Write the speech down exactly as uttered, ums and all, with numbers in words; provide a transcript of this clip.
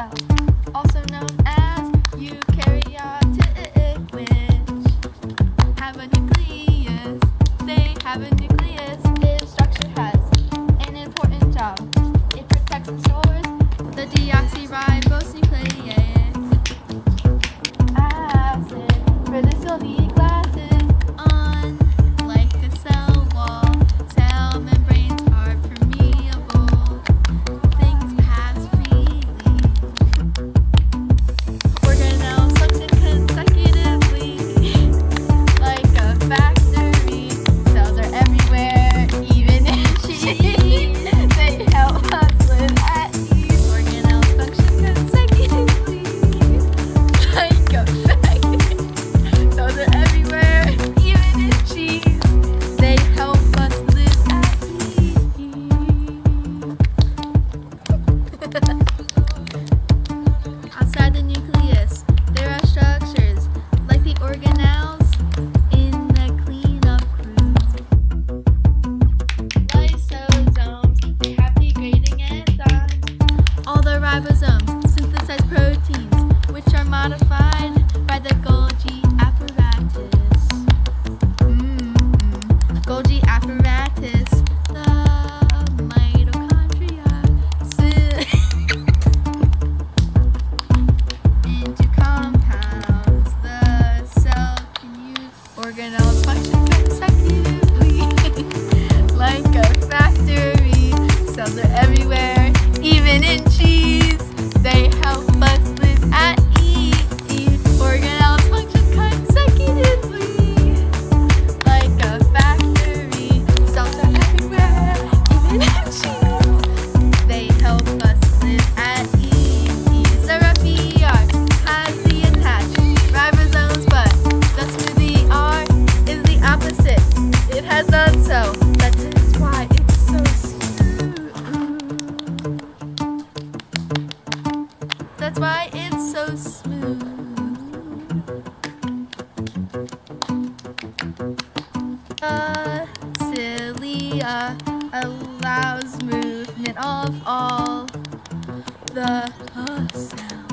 cells, also known as eukaryotic, which have a nucleus. They have a nucleus. This structure has an important job. It protects and stores the deoxyribose nucleic acid. For this you'll need glasses. Unlike a cell wall, cell membranes are permeable. Things pass freely. Organelles function consecutively like a factory. Cells are everywhere, even in cheese. They help us live at ease. Organelles function consecutively like a factory. Cells are everywhere, even in cheese. They help us live at ease. Outside the nucleus, there are structures like the organelles in the cleanup crew. Lysosomes, they have degrading enzymes. All the ribosomes synthesize proteins, which are modified by the Golgi apparatus. Mm-hmm. Golgi apparatus, the mitochondria. Into compounds the cell can use. Organelles function consecutively like a factory. Cells are everywhere, even in cheese. They help us live at ease. Organelles function consecutively like a factory. Cells are everywhere, even in cheese. They help us live at ease. The roughy R has the attached ribosomes, but the smoothie R is the opposite. It has none, so that is why it's so smooth. That's why it's so smooth. The cilia allows movement of all the cells.